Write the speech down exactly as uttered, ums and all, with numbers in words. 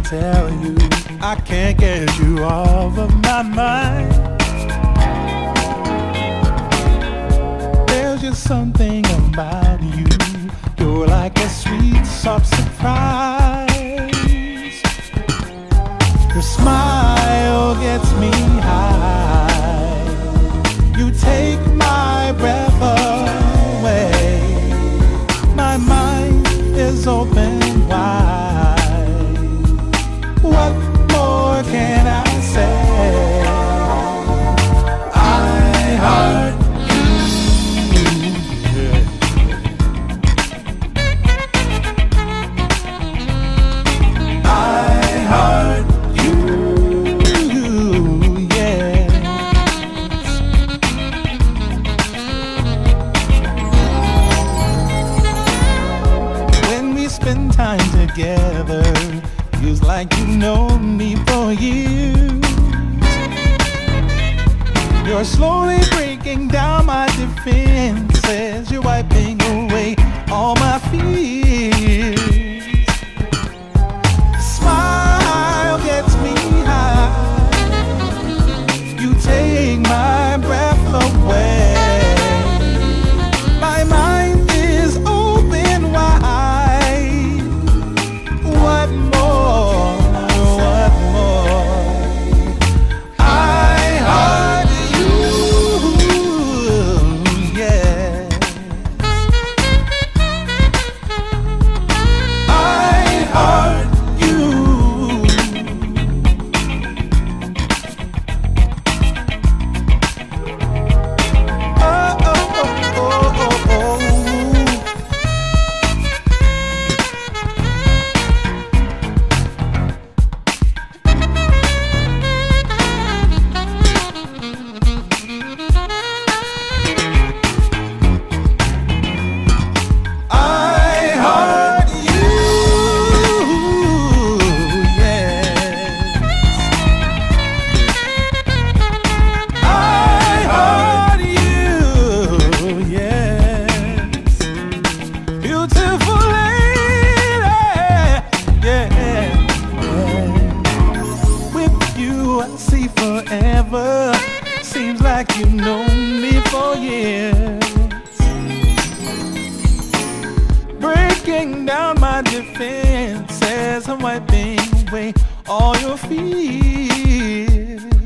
tell you, I can't get you off of my mind. There's just something about you. You're like a sweet, soft surprise. Your smile gets me high. You take my breath away. My mind is open wide. What more can I say? I heart spend time together, feels like you know me for years. You're slowly breaking down my defenses. You're wiping away all my fears. Smile gets me high. You take my breath away. My mind is open wide. What more? What more? I heart you, yes. I heart you. Oh, oh, oh, oh, oh, oh. Beautiful lady, yeah. With you I see forever. Seems like you've known me for years. Breaking down my defenses, I'm wiping away all your fears.